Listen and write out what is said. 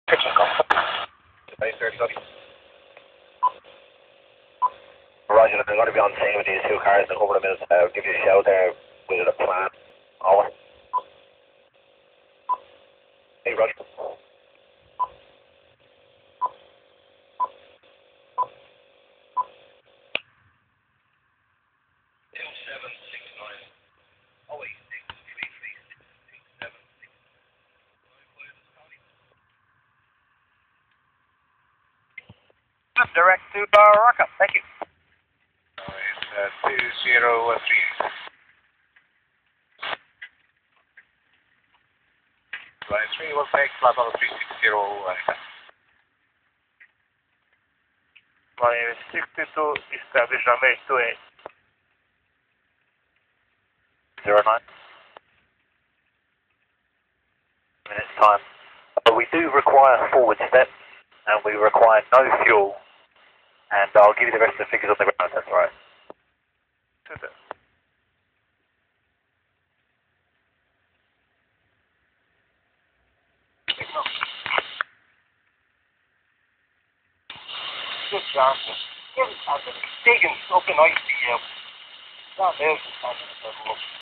Base 30, copy. Roger, I'm going to be on scene with these two cars in a couple of minutes. I'll give you a shout there with a plan. Over. Hey, Roger. 2769. Direct to Rockup. Thank you. It's 2013. Line 3 will take flat on 360. Line 62 established on base 28. 09. Minutes time. But we do require forward step and we require no fuel. And I'll give you the rest of the figures on the ground, that's alright. Good job. Digging up in ICU. Not there.